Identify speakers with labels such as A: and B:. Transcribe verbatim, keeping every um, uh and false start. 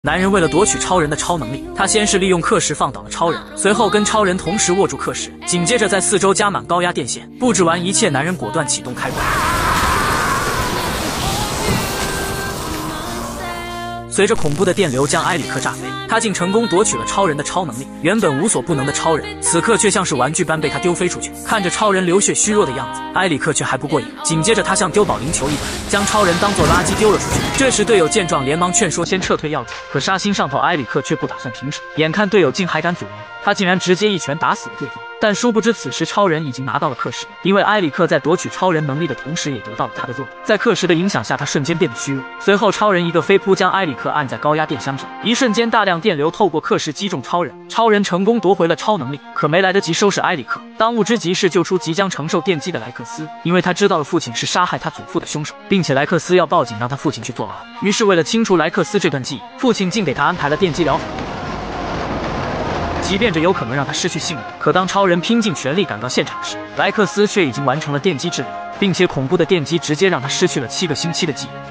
A: 男人为了夺取超人的超能力，他先是利用课时放倒了超人，随后跟超人同时握住课时，紧接着在四周加满高压电线，布置完一切，男人果断启动开关。随着恐怖的电流将埃里克炸飞，他竟成功夺取了超人的超能力。原本无所不能的超人，此刻却像是玩具般被他丢飞出去。看着超人流血虚弱的样子，埃里克却还不过瘾。紧接着他像丢保龄球一般，将超人当作垃圾丢了出去。这时队友见状连忙劝说先撤退要紧，可杀心上头埃里克却不打算停止。眼看队友竟还敢阻挠，他竟然直接一拳打死了对方。但殊不知此时超人已经拿到了课时，因为埃里克在夺取超人能力的同时也得到了他的弱点。在课时的影响下，他瞬间变得虚弱。随后超人一个飞扑将埃里克按在高压电箱上，一瞬间大量电流透过课时击中超人，超人成功夺回了超能力。可没来得及收拾埃里克，当务之急是救出即将承受电击的莱克斯，因为他知道了父亲是杀害他祖父的凶手，并且莱克斯要报警让他父亲去坐牢。于是为了清除莱克斯这段记忆，父亲竟给他安排了电击疗法。即便这有可能让他失去性命，可当超人拼尽全力赶到现场时，莱克斯却已经完成了电击治疗，并且恐怖的电击直接让他失去了七个星期的记忆。